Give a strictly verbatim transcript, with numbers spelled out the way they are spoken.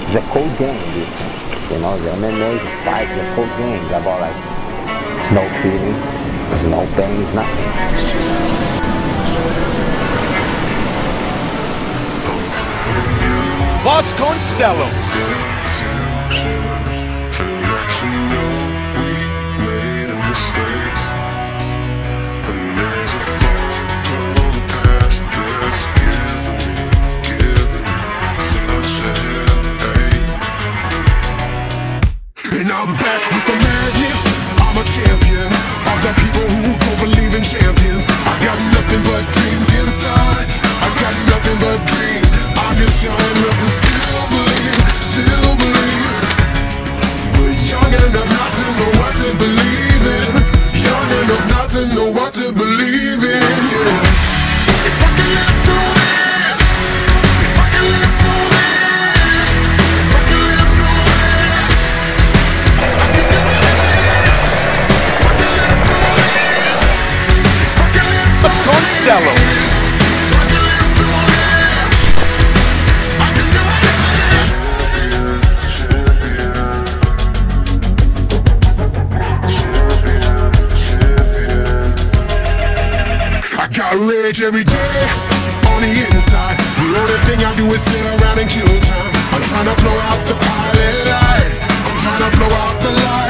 It's a cold game, this thing. You know, the M M A is a fight, it's a cold game. It's about like, there's no feelings, there's no pain, it's nothing. Vasconcelos. And I'm back with the madness. I'm a champion of the people who don't believe in champions. I got nothing but dreams inside. I got nothing but dreams. I'm just young enough to still believe, still believe. But young enough not to know what to believe in. Young enough not to know what to believe in, yeah. If I can live through this, if I can live through this, if I can live through this, I can do it. If I can live through this, if I can live through Vasconcelos. this, if I can live through this, I can do it. I got rage every day on the inside. The only thing I do is sit around and kill time. I'm trying to blow out the pilot light. I'm trying to blow out the light.